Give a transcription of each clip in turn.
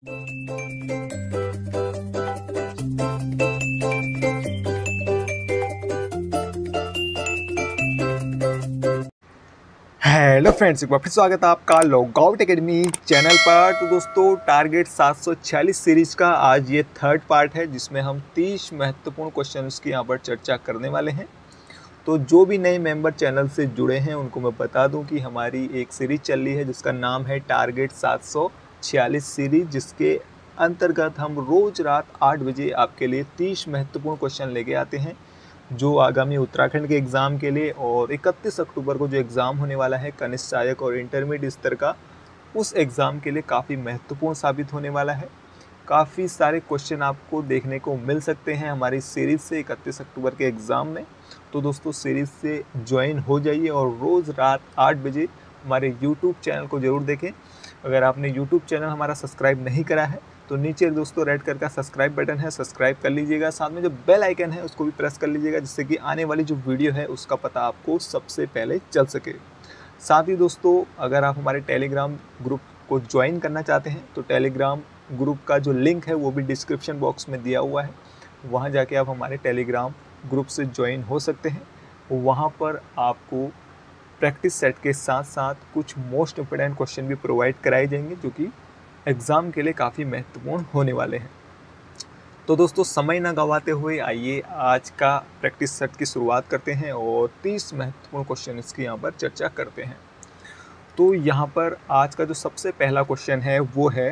Hello friends, एक बार फिर स्वागत है आपका लॉगआउट एकेडमी चैनल पर। तो दोस्तों, टारगेट 746 सीरीज़ का आज ये थर्ड पार्ट है, जिसमें हम 30 महत्वपूर्ण क्वेश्चंस की यहाँ पर चर्चा करने वाले हैं। तो जो भी नए मेंबर चैनल से जुड़े हैं उनको मैं बता दूं कि हमारी एक सीरीज़ चल रही है जिसका नाम है टारगेट 746 सीरीज़, जिसके अंतर्गत हम रोज़ रात 8 बजे आपके लिए 30 महत्वपूर्ण क्वेश्चन लेके आते हैं, जो आगामी उत्तराखंड के एग्ज़ाम के लिए और 31 अक्टूबर को जो एग्ज़ाम होने वाला है कनिष्ठ सहायक और इंटरमीडिएट स्तर का, उस एग्ज़ाम के लिए काफ़ी महत्वपूर्ण साबित होने वाला है। काफ़ी सारे क्वेश्चन आपको देखने को मिल सकते हैं हमारी सीरीज़ से 31 अक्टूबर के एग्ज़ाम में। तो दोस्तों, सीरीज़ से ज्वाइन हो जाइए और रोज़ रात 8 बजे हमारे यूट्यूब चैनल को ज़रूर देखें। अगर आपने यूट्यूब चैनल हमारा सब्सक्राइब नहीं करा है तो नीचे दोस्तों रेड कलर का सब्सक्राइब बटन है, सब्सक्राइब कर लीजिएगा। साथ में जो बेल आइकन है उसको भी प्रेस कर लीजिएगा, जिससे कि आने वाली जो वीडियो है उसका पता आपको सबसे पहले चल सके। साथ ही दोस्तों, अगर आप हमारे टेलीग्राम ग्रुप को ज्वाइन करना चाहते हैं तो टेलीग्राम ग्रुप का जो लिंक है वो भी डिस्क्रिप्शन बॉक्स में दिया हुआ है। वहाँ जाके आप हमारे टेलीग्राम ग्रुप से ज्वाइन हो सकते हैं। वहाँ पर आपको प्रैक्टिस सेट के साथ साथ कुछ मोस्ट इम्पोर्टेंट क्वेश्चन भी प्रोवाइड कराए जाएंगे, जो कि एग्ज़ाम के लिए काफ़ी महत्वपूर्ण होने वाले हैं। तो दोस्तों, समय ना गंवाते हुए आइए आज का प्रैक्टिस सेट की शुरुआत करते हैं और 30 महत्वपूर्ण क्वेश्चन इसकी यहाँ पर चर्चा करते हैं। तो यहाँ पर आज का जो सबसे पहला क्वेश्चन है वो है,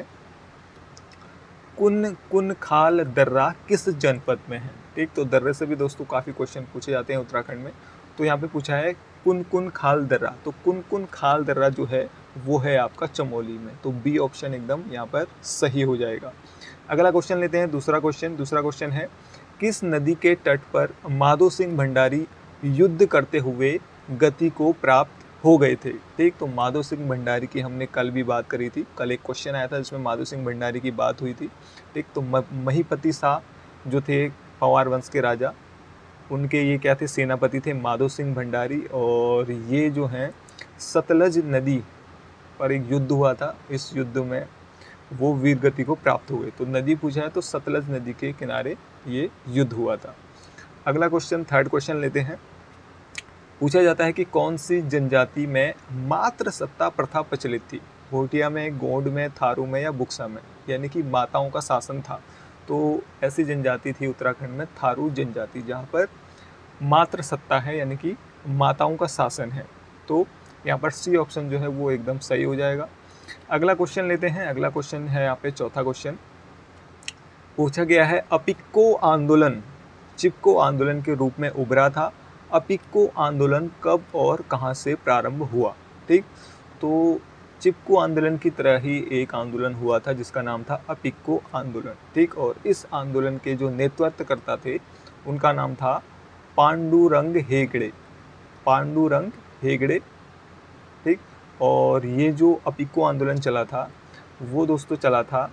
कुन खाल दर्रा किस जनपद में है। ठीक, तो दर्रे से भी दोस्तों काफ़ी क्वेश्चन पूछे जाते हैं उत्तराखंड में। तो यहाँ पे पूछा है कुन खाल दर्रा, तो कुन खाल दर्रा जो है वो है आपका चमोली में। तो बी ऑप्शन एकदम यहाँ पर सही हो जाएगा। अगला क्वेश्चन लेते हैं, दूसरा क्वेश्चन है, किस नदी के तट पर माधो सिंह भंडारी युद्ध करते हुए गति को प्राप्त हो गए थे। ठीक, तो माधो सिंह भंडारी की हमने कल भी बात करी थी। कल एक क्वेश्चन आया था जिसमें माधो सिंह भंडारी की बात हुई थी। ठीक, तो महीपति शाह जो थे पवार वंश के राजा, उनके ये क्या थे, सेनापति थे माधो सिंह भंडारी। और ये जो हैं सतलज नदी पर एक युद्ध हुआ था, इस युद्ध में वो वीर गति को प्राप्त हुए। तो नदी पूछा है तो सतलज नदी के किनारे ये युद्ध हुआ था। अगला क्वेश्चन, थर्ड क्वेश्चन लेते हैं। पूछा जाता है कि कौन सी जनजाति में मात्र सत्ता प्रथा प्रचलित थी। भोटिया में, गोंड में, थारू में या बुक्सा में, यानी कि माताओं का शासन था। तो ऐसी जनजाति थी उत्तराखंड में थारू जनजाति, जहाँ पर मात्र सत्ता है, यानी कि माताओं का शासन है। तो यहाँ पर सी ऑप्शन जो है वो एकदम सही हो जाएगा। अगला क्वेश्चन लेते हैं। अगला क्वेश्चन है यहाँ पे चौथा क्वेश्चन। पूछा गया है, अपिक्को आंदोलन चिपको आंदोलन के रूप में उभरा था। अपिक्को आंदोलन कब और कहाँ से प्रारंभ हुआ। ठीक, तो चिपको आंदोलन की तरह ही एक आंदोलन हुआ था जिसका नाम था अपिक्को आंदोलन। ठीक, और इस आंदोलन के जो नेतृत्वकर्ता थे उनका नाम था पांडुरंग हेगड़े। पांडुरंग हेगड़े। ठीक, और ये जो अपिक्को आंदोलन चला था वो दोस्तों चला था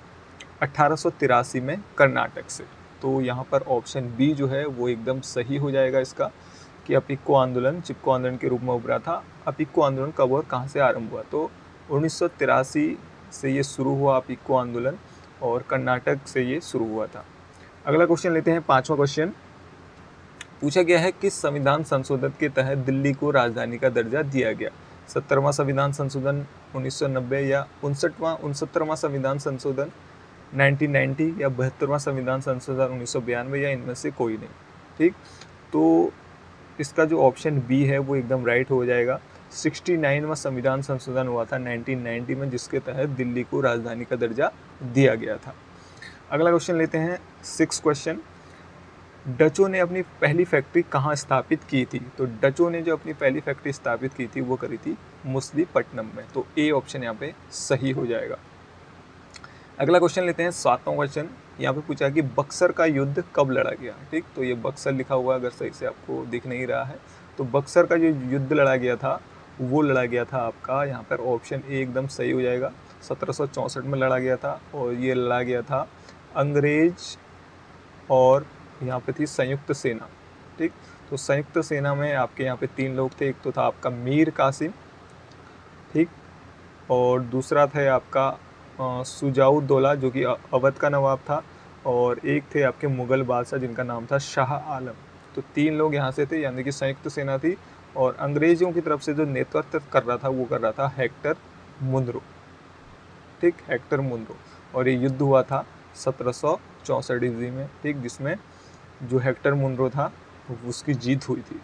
1883 में कर्नाटक से। तो यहाँ पर ऑप्शन बी जो है वो एकदम सही हो जाएगा इसका, कि अपिक्को आंदोलन चिपको आंदोलन के रूप में उभरा था। अपिक्को आंदोलन कब और कहाँ से आरंभ हुआ, तो 1983 से ये शुरू हुआ अपिक्को आंदोलन, और कर्नाटक से ये शुरू हुआ था। अगला क्वेश्चन लेते हैं, पाँचवा क्वेश्चन। पूछा गया है, किस संविधान संशोधन के तहत दिल्ली को राजधानी का दर्जा दिया गया। 70वां संविधान संशोधन 1990 या 69वां संविधान संशोधन 1990 या 72वां संविधान संशोधन 1992 या इनमें से कोई नहीं। ठीक, तो इसका जो ऑप्शन बी है वो एकदम राइट हो जाएगा। 69वां संविधान संशोधन हुआ था 1990 में, जिसके तहत दिल्ली को राजधानी का दर्जा दिया गया था। अगला क्वेश्चन लेते हैं, 6 क्वेश्चन। डचों ने अपनी पहली फैक्ट्री कहाँ स्थापित की थी। तो डचों ने जो अपनी पहली फैक्ट्री स्थापित की थी वो करी थी मछलीपट्टनम में। तो ए ऑप्शन यहाँ पे सही हो जाएगा। अगला क्वेश्चन लेते हैं, 7वां क्वेश्चन। यहाँ पे पूछा कि बक्सर का युद्ध कब लड़ा गया। ठीक, तो ये बक्सर लिखा हुआ है, अगर सही से आपको दिख नहीं रहा है तो बक्सर का जो युद्ध लड़ा गया था वो लड़ा गया था आपका, यहाँ पर ऑप्शन ए एकदम सही हो जाएगा, 1764 में लड़ा गया था। और ये लड़ा गया था अंग्रेज और यहाँ पे थी संयुक्त सेना। ठीक, तो संयुक्त सेना में आपके यहाँ पे 3 लोग थे। एक तो था आपका मीर कासिम, ठीक, और दूसरा था आपका सुजाउद्दौला जो कि अवध का नवाब था, और एक थे आपके मुग़ल बादशाह जिनका नाम था शाह आलम। तो 3 लोग यहाँ से थे, यानी कि संयुक्त सेना थी, और अंग्रेज़ों की तरफ से जो नेतृत्व कर रहा था वो कर रहा था हेक्टर मुनरो। ठीक, हेक्टर मुनरो। और ये युद्ध हुआ था 1764 ईस्वी में, ठीक, जिसमें जो हेक्टर मुनरो था उसकी जीत हुई थी।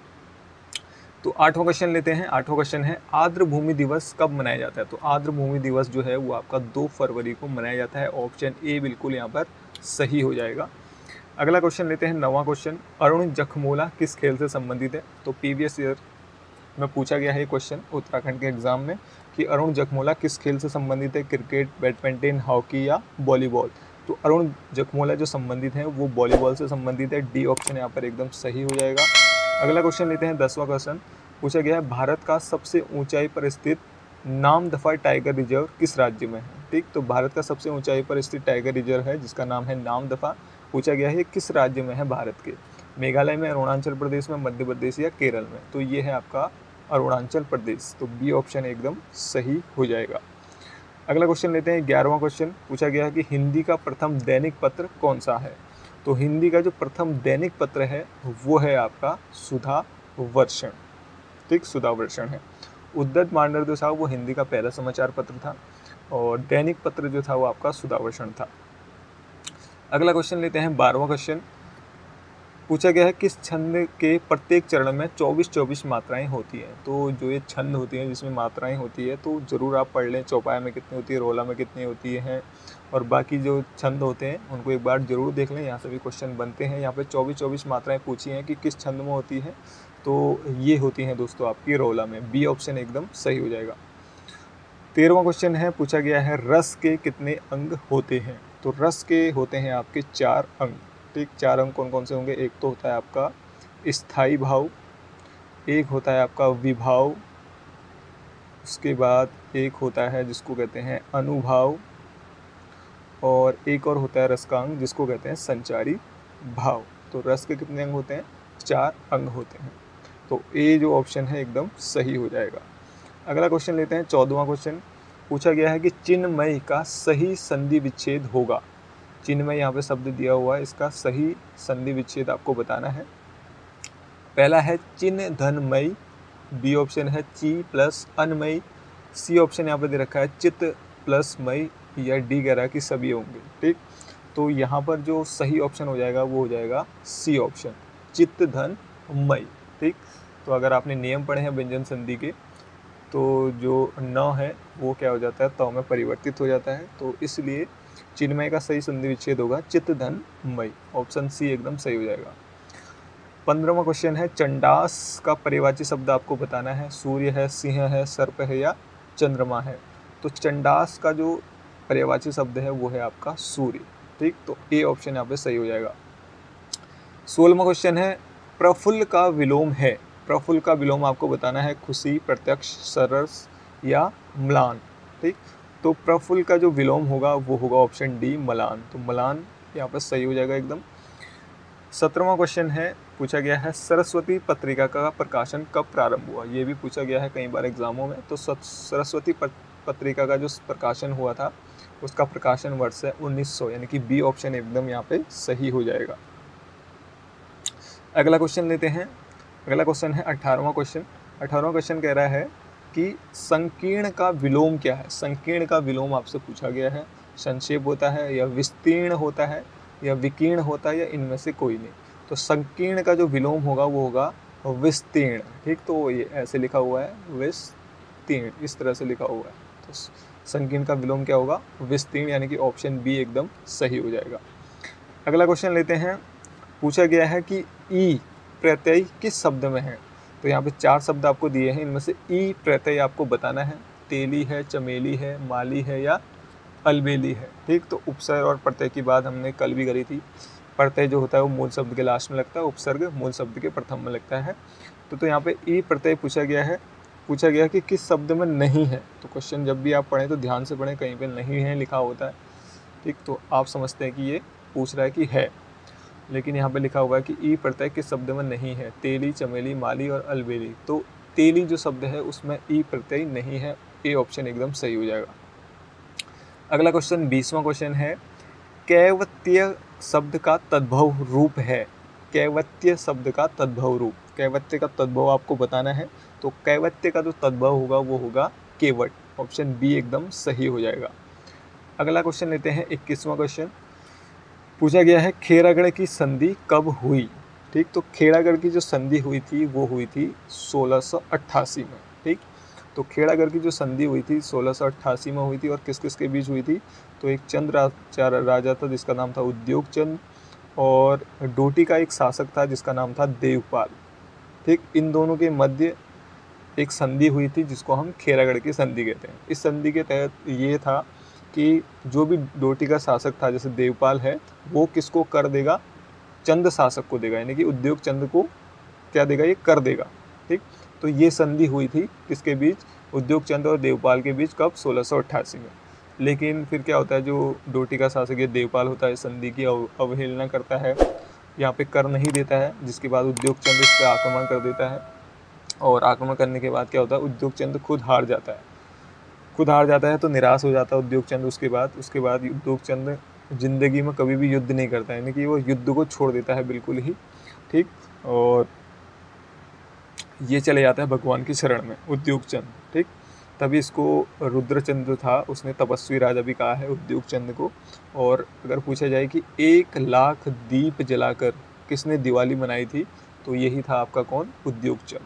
तो 8वां क्वेश्चन लेते हैं। 8वां क्वेश्चन है आर्द्र भूमि दिवस कब मनाया जाता है? तो आर्द्र भूमि दिवस जो है वो आपका 2 फरवरी को मनाया जाता है। ऑप्शन ए बिल्कुल यहाँ पर सही हो जाएगा। अगला क्वेश्चन लेते हैं, 9वां क्वेश्चन, अरुण जखमोला किस खेल से संबंधित है? तो प्रीवियस ईयर में पूछा गया है क्वेश्चन उत्तराखंड के एग्जाम में कि अरुण जखमोला किस खेल से संबंधित है, क्रिकेट, बैडमिंटन, हॉकी या वॉलीबॉल? तो अरुण जखमोला जो संबंधित है वो वॉलीबॉल से संबंधित है। डी ऑप्शन यहाँ पर एकदम सही हो जाएगा। अगला क्वेश्चन लेते हैं, 10वां क्वेश्चन पूछा गया है भारत का सबसे ऊंचाई पर स्थित नामदफा टाइगर रिजर्व किस राज्य में है? ठीक, तो भारत का सबसे ऊंचाई पर स्थित टाइगर रिजर्व है जिसका नाम है नामदफा। पूछा गया है किस राज्य में है भारत के? मेघालय में, अरुणाचल प्रदेश में, मध्य प्रदेश या केरल में? तो ये है आपका अरुणाचल प्रदेश। तो बी ऑप्शन एकदम सही हो जाएगा। अगला क्वेश्चन लेते हैं, 11वां क्वेश्चन पूछा गया है कि हिंदी का प्रथम दैनिक पत्र कौन सा है? तो हिंदी का जो प्रथम दैनिक पत्र है वो है आपका सुधा वर्षण। ठीक, सुधा वर्षण है। उद्यत मांडर जो था वो हिंदी का पहला समाचार पत्र था, और दैनिक पत्र जो था वो आपका सुधा वर्षण था। अगला क्वेश्चन लेते हैं, 12वां क्वेश्चन पूछा गया है किस छंद के प्रत्येक चरण में 24-24 मात्राएं होती हैं? तो जो ये छंद होती हैं जिसमें मात्राएं होती है तो ज़रूर आप पढ़ लें, चौपाया में कितनी होती है, रोला में कितनी होती हैं, और बाकी जो छंद होते हैं उनको एक बार ज़रूर देख लें। यहाँ से भी क्वेश्चन बनते हैं। यहाँ पे 24-24 मात्राएं पूछी हैं कि किस छंद में होती है, तो ये होती हैं दोस्तों आपकी रोला में। बी ऑप्शन एकदम सही हो जाएगा। 13वां क्वेश्चन है, पूछा गया है रस के कितने अंग होते हैं? तो रस के होते हैं आपके 4 अंग। ठीक, 4 अंग कौन कौन से होंगे? एक तो होता है आपका स्थायी भाव, एक होता है आपका विभाव, उसके बाद एक होता है जिसको कहते हैं अनुभाव, और एक और होता है रसकांग जिसको कहते हैं संचारी भाव। तो रस के कितने अंग होते हैं? 4 अंग होते हैं। तो ए जो ऑप्शन है एकदम सही हो जाएगा। अगला क्वेश्चन लेते हैं, 14वां क्वेश्चन पूछा गया है कि चिन्मय का सही संधि विच्छेद होगा। चिन्मय यहाँ पे शब्द दिया हुआ है, इसका सही संधि विच्छेद आपको बताना है। पहला है चिन्ह धनमय, बी ऑप्शन है ची प्लस अनमय, सी ऑप्शन यहाँ पे दे रखा है चित्त प्लस मई, या डी कह रहा है कि सभी होंगे। ठीक, तो यहाँ पर जो सही ऑप्शन हो जाएगा वो हो जाएगा सी ऑप्शन, चित्त धन मई। ठीक, तो अगर आपने नियम पढ़े हैं व्यंजन संधि के तो जो न है वो क्या हो जाता है, तो में परिवर्तित हो जाता है। तो इसलिए चिन्मय का सही संधि विच्छेद होगा चित्त धन मई। ऑप्शन सी एकदम सही हो जाएगा। 15वां क्वेश्चन है, चंडास का पर्यायवाची शब्द आपको बताना है। सूर्य है, सिंह है, सर्प है या चंद्रमा है? तो चंडास का जो पर्यायवाची शब्द है वो है आपका सूर्य। ठीक, तो ए ऑप्शन यहाँ पे सही हो जाएगा। 16वां क्वेश्चन है, प्रफुल्ल का विलोम है। प्रफुल्ल का विलोम आपको बताना है खुशी, प्रत्यक्ष, सरस या म्लान। ठीक, तो प्रफुल्ल का जो विलोम होगा वो होगा ऑप्शन डी मलान। तो मलान यहाँ पर सही हो जाएगा एकदम। 17वां क्वेश्चन है, पूछा गया है सरस्वती पत्रिका का प्रकाशन कब प्रारंभ हुआ? ये भी पूछा गया है कई बार एग्जामों में। तो सरस्वती पत्रिका का जो प्रकाशन हुआ था उसका प्रकाशन वर्ष है 1900, यानी कि बी ऑप्शन एकदम यहाँ पे सही हो जाएगा। अगला क्वेश्चन लेते हैं। अगला क्वेश्चन है 18वां क्वेश्चन। 18वां क्वेश्चन कह रहा है कि संकीर्ण का विलोम क्या है? संकीर्ण का विलोम आपसे पूछा गया है। संक्षेप होता है या विस्तीर्ण होता है या विकीर्ण होता है या इनमें से कोई नहीं। तो संकीर्ण का जो विलोम होगा वो होगा विस्तीर्ण। ठीक, तो ये ऐसे लिखा हुआ है विस्तीर्ण, इस तरह से लिखा हुआ है। तो संकीर्ण का विलोम क्या होगा? विस्तीर्ण, यानी कि ऑप्शन बी एकदम सही हो जाएगा। अगला क्वेश्चन लेते हैं। पूछा गया है कि ई प्रत्यय किस शब्द में है? तो यहाँ पे 4 शब्द आपको दिए हैं, इनमें से ई प्रत्यय आपको बताना है। तेली है, चमेली है, माली है या अलबेली है। ठीक, तो उपसर्ग और प्रत्यय की बात हमने कल भी करी थी। प्रत्यय जो होता है वो मूल शब्द के लास्ट में लगता है, उपसर्ग मूल शब्द के प्रथम में लगता है। तो यहाँ पे ई प्रत्यय पूछा गया है। पूछा गया कि किस शब्द में नहीं है। तो क्वेश्चन जब भी आप पढ़ें तो ध्यान से पढ़ें, कहीं पे नहीं है लिखा होता है। ठीक, तो आप समझते हैं कि ये पूछ रहा है कि है, लेकिन यहाँ पे लिखा हुआ है कि ई प्रत्यय किस शब्द में नहीं है। तेली, चमेली, माली और अलबेली। तो तेली जो शब्द है उसमें ई प्रत्यय नहीं है। ए ऑप्शन एकदम सही हो जाएगा। अगला क्वेश्चन 20वां क्वेश्चन है, कैवत्य शब्द का तद्भव रूप है। कैवत्य शब्द का तद्भव रूप, कैवत्य का तद्भव आपको बताना है। तो कैवत्य का जो तद्भव होगा वो होगा केवट। ऑप्शन बी एकदम सही हो जाएगा। अगला क्वेश्चन लेते हैं 21वां क्वेश्चन। पूछा गया है खेरागढ़ की संधि कब हुई। ठीक, तो खेरागढ़ की जो संधि हुई थी वो हुई थी 1688 में। ठीक, तो खेरागढ़ की जो संधि हुई थी 1688 में हुई थी और किस किस के बीच हुई थी। तो एक चंद राजा था जिसका नाम था उद्योग चंद, और डोटी का एक शासक था जिसका नाम था देवपाल। ठीक, इन दोनों के मध्य एक संधि हुई थी जिसको हम खेरागढ़ की संधि कहते हैं। इस संधि के तहत ये था कि जो भी डोटी का शासक था जैसे देवपाल है, वो किसको कर देगा, चंद शासक को देगा, यानी कि उद्योग चंद को क्या देगा, ये कर देगा। ठीक, तो ये संधि हुई थी किसके बीच, उद्योग चंद और देवपाल के बीच, कब, 1688 में। लेकिन फिर क्या होता है, जो डोटी का शासक ये देवपाल होता है संधि की अवहेलना करता है, यहाँ पे कर नहीं देता है, जिसके बाद उद्योग चंद इस पर आक्रमण कर देता है। और आक्रमण करने के बाद क्या होता है, उद्योग चंद खुद हार जाता है। खुद हार जाता है तो निराश हो जाता है उद्योग चंद। उसके बाद उद्योग चंद जिंदगी में कभी भी युद्ध नहीं करता है, यानी कि वो युद्ध को छोड़ देता है बिल्कुल ही। ठीक, और ये चले जाता है भगवान की शरण में उद्योग चंद। ठीक, तभी इसको रुद्रचंद जो था उसने तपस्वी राजा भी कहा है उद्योग चंद को। और अगर पूछा जाए कि 1 लाख दीप जलाकर किसने दिवाली मनाई थी, तो यही था आपका कौन, उद्योग चंद।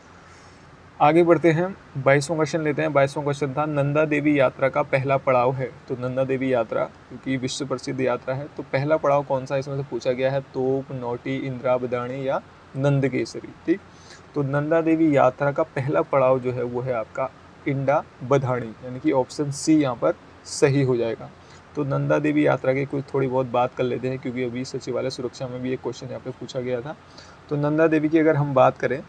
आगे बढ़ते हैं, 22वां क्वेश्चन लेते हैं। 22वां क्वेश्चन था नंदा देवी यात्रा का पहला पड़ाव है। तो नंदा देवी यात्रा क्योंकि विश्व प्रसिद्ध यात्रा है, तो पहला पड़ाव कौन सा इसमें से पूछा गया है, तोप, नौटी, इंद्रावदानी या नंद केसरी। ठीक, तो नंदा देवी यात्रा का पहला पड़ाव जो है वो है आपका इंडा बधानी, यानी कि ऑप्शन सी यहाँ पर सही हो जाएगा। तो नंदा देवी यात्रा की कुछ थोड़ी बहुत बात कर लेते हैं, क्योंकि अभी सचिवालय सुरक्षा में भी एक क्वेश्चन यहाँ पे पूछा गया था। तो नंदा देवी की अगर हम बात करें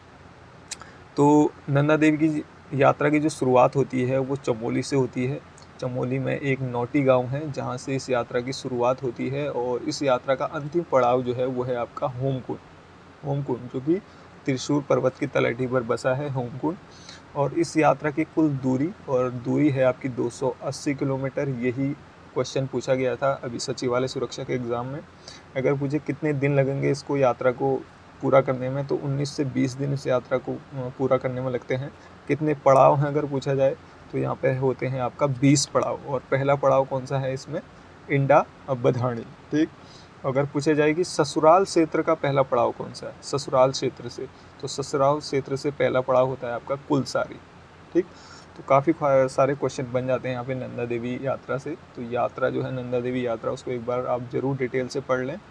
तो नंदा देवी की यात्रा की जो शुरुआत होती है वो चमोली से होती है। चमोली में एक नौटी गांव है जहां से इस यात्रा की शुरुआत होती है, और इस यात्रा का अंतिम पड़ाव जो है वो है आपका होमकुंड। होमकुंड जो कि त्रिशूर पर्वत की तलहटी पर बसा है, होमकुंड। और इस यात्रा की कुल दूरी है आपकी 280 किलोमीटर। यही क्वेश्चन पूछा गया था अभी सचिवालय सुरक्षा के एग्ज़ाम में। अगर पूछे कितने दिन लगेंगे इसको यात्रा को पूरा करने में, तो 19 से 20 दिन इस यात्रा को पूरा करने में लगते हैं। कितने पड़ाव हैं अगर पूछा जाए, तो यहाँ पे होते हैं आपका 20 पड़ाव। और पहला पड़ाव कौन सा है इसमें, इंडा बधानी। ठीक, अगर पूछा जाए कि ससुराल क्षेत्र का पहला पड़ाव कौन सा है, ससुराल क्षेत्र से, तो ससुराल क्षेत्र से पहला पड़ाव होता है आपका कुलसारी। ठीक, तो काफ़ी सारे क्वेश्चन बन जाते हैं यहाँ पे नंदा देवी यात्रा से। तो यात्रा जो है नंदा देवी यात्रा, उसको एक बार आप ज़रूर डिटेल से पढ़ लें।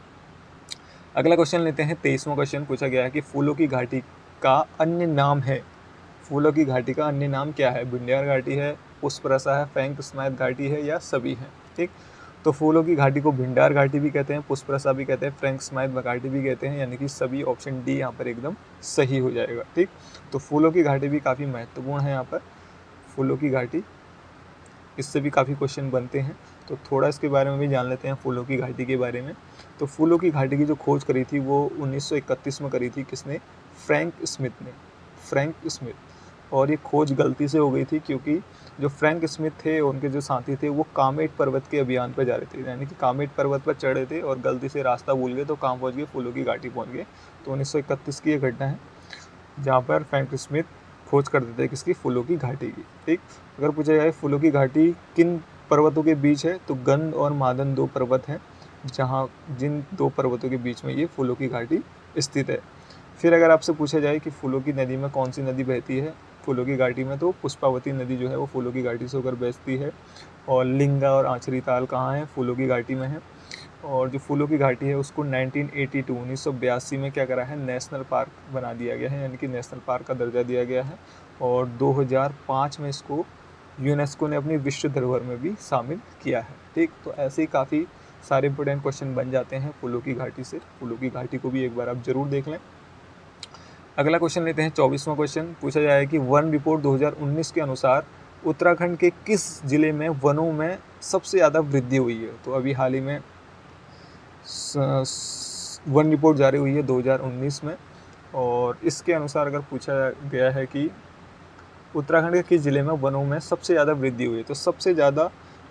अगला क्वेश्चन लेते हैं, 23वां क्वेश्चन पूछा गया है कि फूलों की घाटी का अन्य नाम है। फूलों की घाटी का अन्य नाम क्या है, भिंडियार घाटी है, पुष्परसा है, फ्रैंक स्माइथ घाटी है, या सभी है। ठीक, तो फूलों की घाटी को भिंडार घाटी भी कहते हैं, पुष्परसा भी कहते हैं, फ्रैंक स्माइथ घाटी भी कहते हैं, यानी कि सभी, ऑप्शन डी यहाँ पर एकदम सही हो जाएगा। ठीक, तो फूलों की घाटी भी काफ़ी महत्वपूर्ण है यहाँ पर, फूलों की घाटी, इससे भी काफ़ी क्वेश्चन बनते हैं। तो थोड़ा इसके बारे में भी जान लेते हैं फूलों की घाटी के बारे में। तो फूलों की घाटी की जो खोज करी थी वो 1931 में करी थी, किसने, फ्रैंक स्मिथ ने, फ्रैंक स्मिथ। और ये खोज गलती से हो गई थी क्योंकि जो फ्रैंक स्मिथ थे उनके जो साथी थे वो कामेट पर्वत के अभियान पर जा रहे थे, यानी कि कामेट पर्वत पर चढ़ रहे थे और गलती से रास्ता भूल गए, तो कहाँ पहुँच गए, फूलों की घाटी पहुँच गए। तो 1931 की ये घटना है जहाँ पर फ्रैंक स्मिथ खोज कर देते हैं किसकी, फूलों की घाटी की। ठीक, अगर पूछा जाए फूलों की घाटी किन पर्वतों के बीच है, तो गंध और मादन 2 पर्वत हैं, जहाँ जिन 2 पर्वतों के बीच में ये फूलों की घाटी स्थित है। फिर अगर आपसे पूछा जाए कि फूलों की नदी में कौन सी नदी बहती है फूलों की घाटी में, तो पुष्पावती नदी जो है वो फूलों की घाटी से होकर बहती है। और लिंगा और आचरी ताल कहाँ है, फूलों की घाटी में है। और जो फूलों की घाटी है उसको 1982 में क्या करा है, नेशनल पार्क बना दिया गया है, यानी कि नेशनल पार्क का दर्जा दिया गया है। और 2005 में इसको यूनेस्को ने अपनी विश्व धरोहर में भी शामिल किया है। ठीक, तो ऐसे ही काफ़ी सारे इंपॉर्टेंट क्वेश्चन बन जाते हैं फूलों की घाटी से। फूलों की घाटी को भी एक बार आप ज़रूर देख लें। अगला क्वेश्चन लेते हैं, 24वां क्वेश्चन पूछा जाए कि वन रिपोर्ट 2019 के अनुसार उत्तराखंड के किस जिले में वनों में सबसे ज़्यादा वृद्धि हुई है। तो अभी हाल ही में वन रिपोर्ट जारी हुई है 2019 में, और इसके अनुसार अगर पूछा गया है कि उत्तराखंड के किस जिले में वनों में सबसे ज़्यादा वृद्धि हुई है, तो सबसे ज़्यादा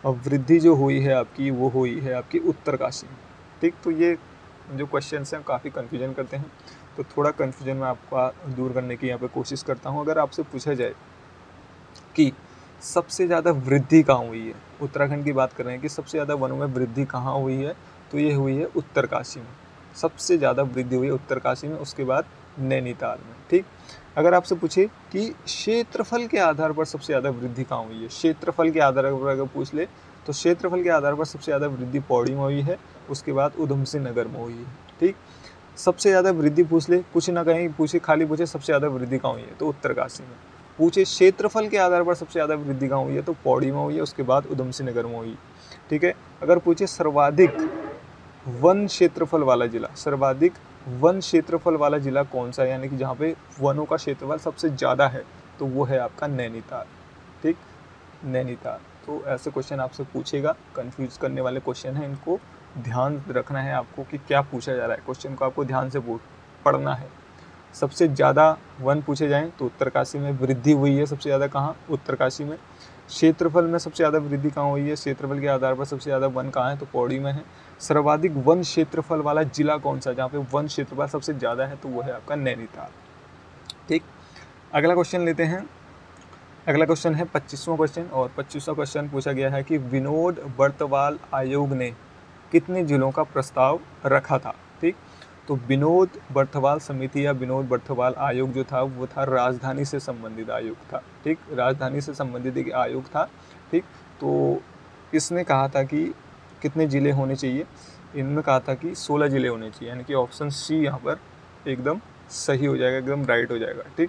और वृद्धि जो हुई है आपकी वो हुई है आपकी उत्तरकाशी में। ठीक, तो ये जो क्वेश्चन हैं काफ़ी कन्फ्यूजन करते हैं, तो थोड़ा कन्फ्यूजन मैं आपका दूर करने की यहाँ पे कोशिश करता हूँ। अगर आपसे पूछा जाए कि सबसे ज़्यादा वृद्धि कहाँ हुई है, उत्तराखंड की बात कर रहे हैं कि सबसे ज़्यादा वनों में वृद्धि कहाँ हुई है, तो ये हुई है उत्तरकाशी में। सबसे ज़्यादा वृद्धि हुई है उत्तरकाशी में, उसके बाद नैनीताल में। ठीक, अगर आपसे पूछे कि क्षेत्रफल के आधार पर सबसे ज़्यादा वृद्धि कहाँ हुई है, क्षेत्रफल के आधार पर अगर पूछ ले तो क्षेत्रफल के आधार पर सबसे ज़्यादा वृद्धि पौड़ी में हुई है, उसके बाद उधम सिंह नगर में हुई है। ठीक, सबसे ज़्यादा वृद्धि पूछ ले, कुछ ना कहीं पूछे, खाली पूछे सबसे ज़्यादा वृद्धि कहाँ हुई है तो उत्तरकाशी में। पूछे क्षेत्रफल के आधार पर सबसे ज़्यादा वृद्धि कहाँ हुई है तो पौड़ी में हुई है, उसके बाद उधम सिंह नगर में हुई। ठीक है, अगर पूछे सर्वाधिक वन क्षेत्रफल वाला जिला, सर्वाधिक वन क्षेत्रफल वाला जिला कौन सा है, यानी कि जहाँ पे वनों का क्षेत्रफल सबसे ज़्यादा है, तो वो है आपका नैनीताल। ठीक, नैनीताल। तो ऐसे क्वेश्चन आपसे पूछेगा, कंफ्यूज करने वाले क्वेश्चन हैं, इनको ध्यान रखना है आपको कि क्या पूछा जा रहा है, क्वेश्चन को आपको ध्यान से पढ़ना है। सबसे ज़्यादा वन पूछे जाएं तो उत्तरकाशी में वृद्धि हुई है, सबसे ज़्यादा कहाँ, उत्तरकाशी में। क्षेत्रफल में सबसे ज़्यादा वृद्धि कहाँ हुई है, क्षेत्रफल के आधार पर सबसे ज़्यादा वन कहाँ है तो पौड़ी में है। सर्वाधिक वन क्षेत्रफल वाला जिला कौन सा है, जहाँ पे वन क्षेत्रफल सबसे ज़्यादा है, तो वो है आपका नैनीताल। ठीक, अगला क्वेश्चन लेते हैं। अगला क्वेश्चन है 25वां क्वेश्चन, और 25वां क्वेश्चन पूछा गया है कि विनोद बर्तवाल आयोग ने कितने जिलों का प्रस्ताव रखा था। ठीक, तो विनोद बर्तवाल समिति या विनोद बर्तवाल आयोग जो था वो था राजधानी से संबंधित आयोग था। ठीक, राजधानी से संबंधित एक आयोग था। ठीक, तो इसने कहा था कि कितने ज़िले होने चाहिए, इनमें कहा था कि 16 ज़िले होने चाहिए, यानी कि ऑप्शन सी यहाँ पर एकदम सही हो जाएगा, एकदम राइट हो जाएगा। ठीक,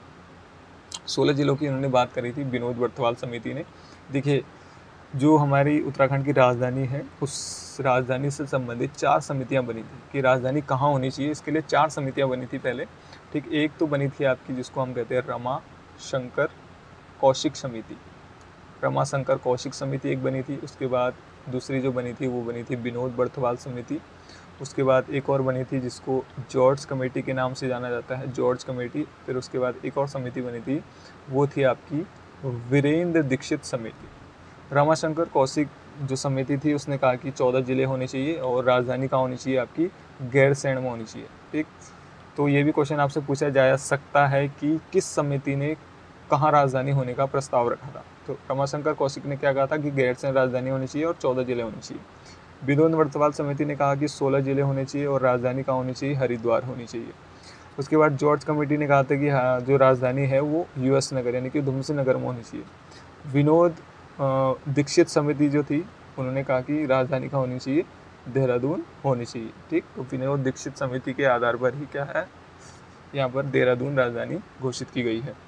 16 ज़िलों की उन्होंने बात करी थी विनोद बर्तवाल समिति ने। देखिए, जो हमारी उत्तराखंड की राजधानी है, उस राजधानी से संबंधित 4 समितियां बनी थी कि राजधानी कहाँ होनी चाहिए, इसके लिए 4 समितियां बनी थी पहले। ठीक, एक तो बनी थी आपकी जिसको हम कहते हैं रमा शंकर कौशिक समिति, रमा शंकर कौशिक समिति एक बनी थी। उसके बाद दूसरी जो बनी थी वो बनी थी विनोद बर्तवाल समिति। उसके बाद एक और बनी थी जिसको जॉर्ज कमेटी के नाम से जाना जाता है, जॉर्ज कमेटी। फिर उसके बाद एक और समिति बनी थी, वो थी आपकी वीरेंद्र दीक्षित समिति। रमाशंकर कौशिक जो समिति थी उसने कहा कि 14 ज़िले होने चाहिए और राजधानी कहाँ होनी चाहिए आपकी गैरसैंण में होनी चाहिए। ठीक, तो ये भी क्वेश्चन आपसे पूछा जा सकता है कि किस समिति ने कहाँ राजधानी होने का प्रस्ताव रखा था। तो रमाशंकर कौशिक ने क्या कहा था कि गैरसैंण राजधानी होनी चाहिए और 14 ज़िले होने चाहिए। विनोद बर्तवाल समिति ने कहा कि 16 ज़िले होने चाहिए और राजधानी कहाँ होनी चाहिए, हरिद्वार होनी चाहिए। उसके बाद जॉर्ज कमेटी ने कहा था कि हाँ, जो राजधानी है वो यूएस नगर यानी कि उधम सिंह नगर में होनी चाहिए। विनोद दीक्षित समिति जो थी उन्होंने कहा कि राजधानी कहाँ होनी चाहिए, देहरादून होनी चाहिए। ठीक, तो विनोद दीक्षित समिति के आधार पर ही क्या है, यहाँ पर देहरादून राजधानी घोषित की गई है।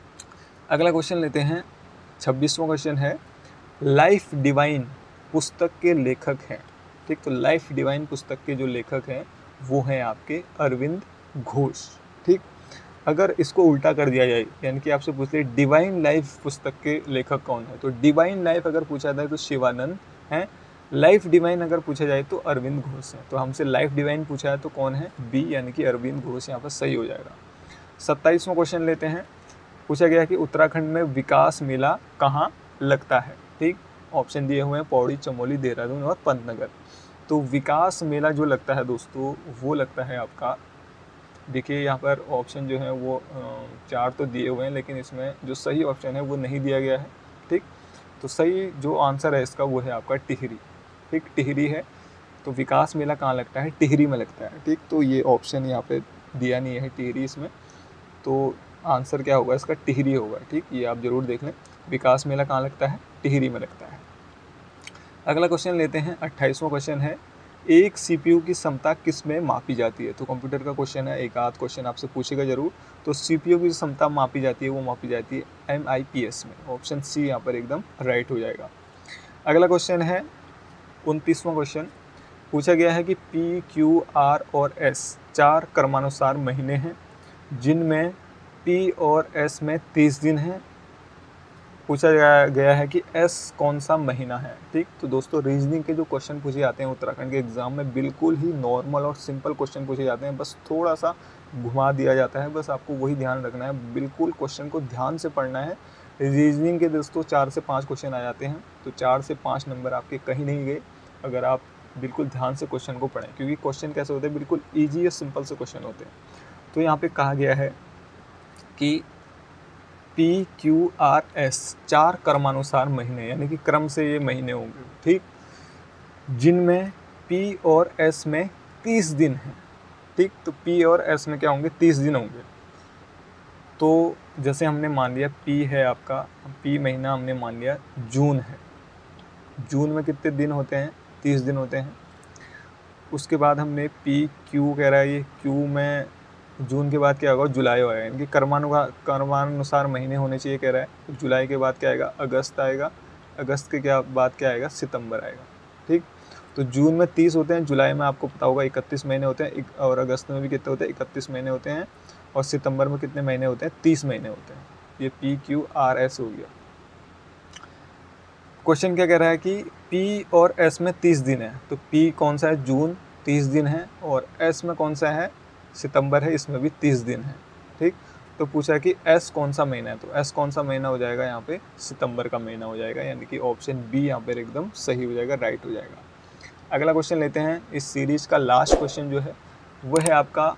अगला क्वेश्चन लेते हैं, 26वां क्वेश्चन है, लाइफ डिवाइन पुस्तक के लेखक हैं। ठीक, तो लाइफ डिवाइन पुस्तक के जो लेखक हैं वो हैं आपके अरविंद घोष। ठीक, अगर इसको उल्टा कर दिया जाए, यानी कि आपसे पूछ ले डिवाइन लाइफ पुस्तक के लेखक कौन है, तो डिवाइन लाइफ अगर पूछा जाए तो शिवानंद हैं, लाइफ डिवाइन अगर पूछा जाए तो अरविंद घोष हैं। तो हमसे लाइफ डिवाइन पूछा है तो कौन है, बी यानी कि अरविंद घोष यहाँ पर सही हो जाएगा। 27वां क्वेश्चन लेते हैं, पूछा गया है कि उत्तराखंड में विकास मेला कहाँ लगता है। ठीक, ऑप्शन दिए हुए हैं पौड़ी, चमोली, देहरादून और पंतनगर। तो विकास मेला जो लगता है दोस्तों वो लगता है आपका, देखिए यहाँ पर ऑप्शन जो है वो 4 तो दिए हुए हैं, लेकिन इसमें जो सही ऑप्शन है वो नहीं दिया गया है। ठीक, तो सही जो आंसर है इसका वो है आपका टिहरी। ठीक, टिहरी है। तो विकास मेला कहाँ लगता है, टिहरी में लगता है। ठीक, तो ये ऑप्शन यहाँ पे दिया नहीं है टिहरी इसमें, तो आंसर क्या होगा इसका, टिहरी होगा। ठीक, ये आप ज़रूर देख लें, विकास मेला कहाँ लगता है, टिहरी में लगता है। अगला क्वेश्चन लेते हैं, 28वां क्वेश्चन है, एक सीपीयू की क्षमता किस में मापी जाती है। तो कंप्यूटर का क्वेश्चन है, एक आध क्वेश्चन आपसे पूछेगा जरूर। तो सीपीयू की क्षमता मापी जाती है वो मापी जाती है MIPS में। ऑप्शन सी यहाँ पर एकदम राइट हो जाएगा। अगला क्वेश्चन है 29वां क्वेश्चन, पूछा गया है कि PQR और S 4 क्रमानुसार महीने हैं जिनमें P और S में 30 दिन हैं। पूछा गया है कि S कौन सा महीना है। ठीक, तो दोस्तों रीजनिंग के जो क्वेश्चन पूछे जाते हैं उत्तराखंड के एग्जाम में बिल्कुल ही नॉर्मल और सिंपल क्वेश्चन पूछे जाते हैं, बस थोड़ा सा घुमा दिया जाता है, बस आपको वही ध्यान रखना है, बिल्कुल क्वेश्चन को ध्यान से पढ़ना है, रीजनिंग के दोस्तों 4 से 5 क्वेश्चन आ जाते हैं, तो 4 से 5 नंबर आपके कहीं नहीं गए अगर आप बिल्कुल ध्यान से क्वेश्चन को पढ़ें, क्योंकि क्वेश्चन कैसे होते हैं, बिल्कुल ईजी या सिंपल से क्वेश्चन होते हैं। तो यहाँ पे कहा गया है कि PQRS 4 क्रमानुसार महीने, यानी कि क्रम से ये महीने होंगे, ठीक, जिनमें P और S में 30 दिन हैं, ठीक। तो P और S में क्या होंगे, 30 दिन होंगे। तो जैसे हमने मान लिया P है आपका, P महीना हमने मान लिया जून है, जून में कितने दिन होते हैं, 30 दिन होते हैं। उसके बाद हमने PQ कह रहा है, ये Q में जून के बाद क्या होगा, जुलाई होगा, यानी कि क्रमानुसार महीने होने चाहिए कह रहा है। तो जुलाई के बाद क्या आएगा, अगस्त आएगा, अगस्त के क्या बाद क्या आएगा, सितंबर आएगा, ठीक। तो जून में 30 होते हैं, जुलाई में आपको पता होगा 31 महीने होते हैं, और अगस्त में भी कितने होते हैं, 31 महीने होते हैं, और सितंबर में कितने महीने होते हैं, 30 महीने होते हैं। ये PQRS हो गया। क्वेश्चन क्या कह रहा है कि P और S में 30 दिन है, तो P कौन सा है, जून 30 दिन है, और S में कौन सा है, सितंबर है, इसमें भी 30 दिन है, ठीक। तो पूछा है कि S कौन सा महीना है, तो S कौन सा महीना हो जाएगा, यहाँ पे सितंबर का महीना हो जाएगा, यानी कि ऑप्शन बी यहाँ पर एकदम सही हो जाएगा, राइट हो जाएगा। अगला क्वेश्चन लेते हैं। इस सीरीज का लास्ट क्वेश्चन जो है वह है आपका,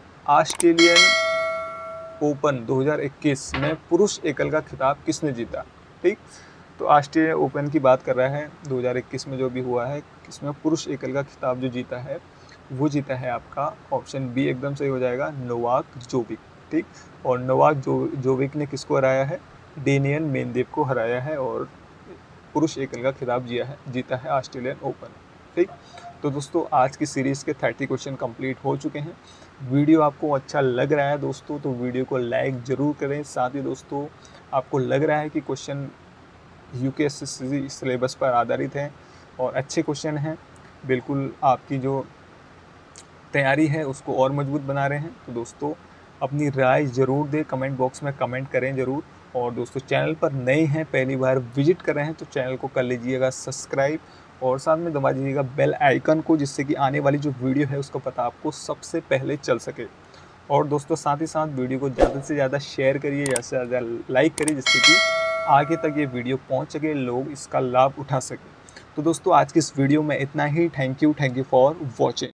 ऑस्ट्रेलियन ओपन 2021 में पुरुष एकल का खिताब किसने जीता, ठीक। तो ऑस्ट्रेलियन ओपन की बात कर रहा है 2021 में जो भी हुआ है, इसमें पुरुष एकल का खिताब जो जीता है वो जीता है आपका, ऑप्शन बी एकदम सही हो जाएगा, नोवाक जोकोविच, ठीक। और नोवाक जोकोविच ने किसको हराया है, डेनियल मेदवेदेव को हराया है, और पुरुष एकल का खिताब जीता है ऑस्ट्रेलियन ओपन, ठीक। तो दोस्तों आज की सीरीज़ के 30 क्वेश्चन कंप्लीट हो चुके हैं। वीडियो आपको अच्छा लग रहा है दोस्तों तो वीडियो को लाइक ज़रूर करें। साथ ही दोस्तों आपको लग रहा है कि क्वेश्चन UPSC सिलेबस पर आधारित हैं और अच्छे क्वेश्चन हैं, बिल्कुल आपकी जो तैयारी है उसको और मजबूत बना रहे हैं, तो दोस्तों अपनी राय ज़रूर दें, कमेंट बॉक्स में कमेंट करें ज़रूर। और दोस्तों चैनल पर नए हैं, पहली बार विजिट कर रहे हैं, तो चैनल को कर लीजिएगा सब्सक्राइब और साथ में दबा दीजिएगा बेल आइकन को, जिससे कि आने वाली जो वीडियो है उसका पता आपको सबसे पहले चल सके। और दोस्तों साथ ही साथ वीडियो को ज़्यादा से ज़्यादा शेयर करिए, ज़्यादा से ज़्यादा लाइक करिए, जिससे कि आगे तक ये वीडियो पहुंच सके, लोग इसका लाभ उठा सकें। तो दोस्तों आज की इस वीडियो में इतना ही। Thank you for watching.